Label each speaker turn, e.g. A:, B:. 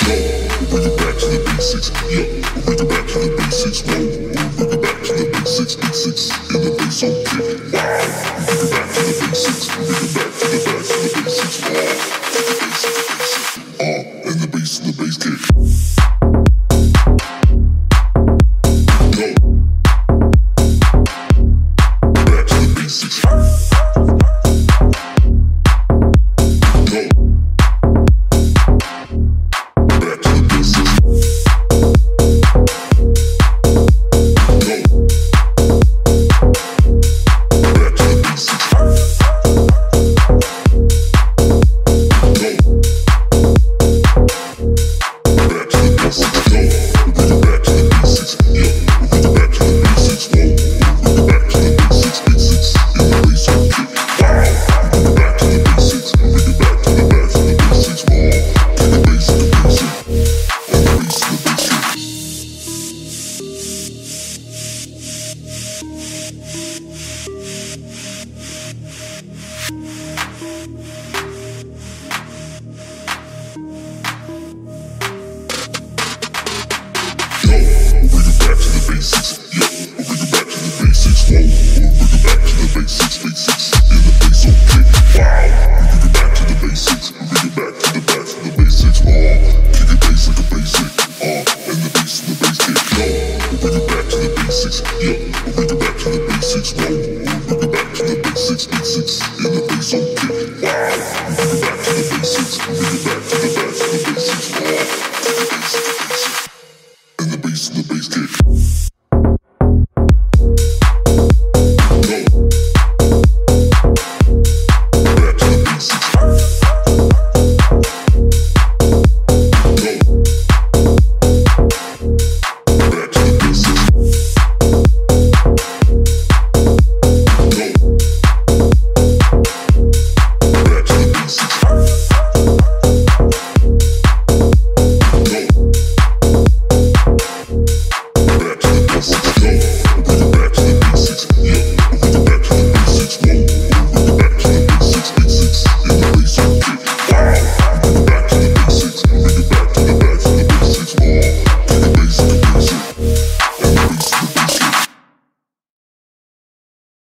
A: bring it back to the basics. Yeah, we'll bring it back to the basics. Whoa, we'll bring it back to the basics. Basics in the bass on kick. Wow, we'll bring it back to the basics. We'll bring it back to the basics. Oh, the basics. And the bass kick. Basics, bring it back to the basics, kick it bass like a basic.